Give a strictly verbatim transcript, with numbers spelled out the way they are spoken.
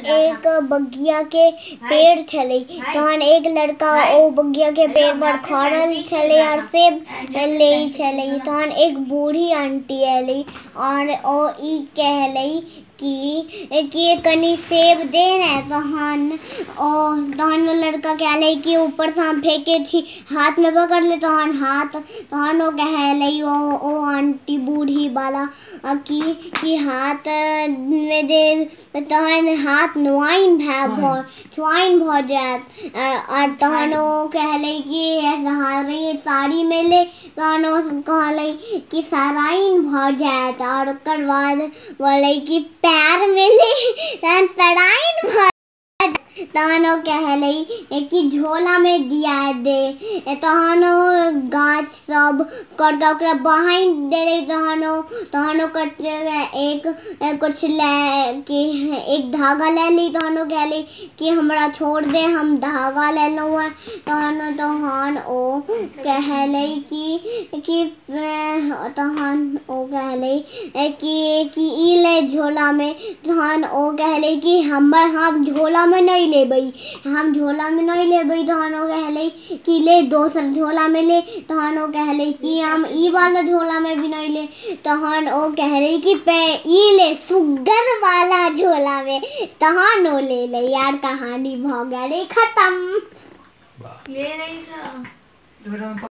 एक बगिया के पेड़ छले तहन एक लड़का ओ बगिया के पेड़ पर खड़ल छले और सेब ले छले तहन एक बूढ़ी आंटी एली और ओ ई कहले कि कि कनी सेब दे ना तहन ओ तहन लड़का कहले कि ऊपर से हम फेंके छी हाथ में पकड़ ले तहन हाथ तहन ओ कहले ओ ओ आंटी बूढ़ी वाला कि कि हाथ में दे तहन हाथ नुआइन भ छुआइन भ जात और तहन ओ कहले कि साड़ी साड़ी में ले तहन ओ कहले कि सराइन भ जात और ओकर बाद बोले कि पैर में ले तहन सराइन भ तहन ओ कहले कि झोला में दिया दे तहन ओ गाछ सब करके ओकरा बहाइन देले तहन ओ तहन ओकर एक कुछ ले कि एक धागा ले ली तहन ओ कहले कि हमरा छोड़ दे हम धागा ले लो तहन तहन ओ कहले कि कि तहन ओ कहले कि कि ई ले झोला में तहन ओ कहले कि हमर हम झोला में नहीं लेबै हम झोला में नहीं लेबै तहन ओ कहले कि ले दोसर झोला में ले तहन ओ कहले कि हम ई वाला झोला में भी नहीं ले तहन ओ कहले कि पे ई ले सुग्गर वाला झोला में तहन ओ ले ले यार कहानी भ गेलै खत्म। ये नहीं था।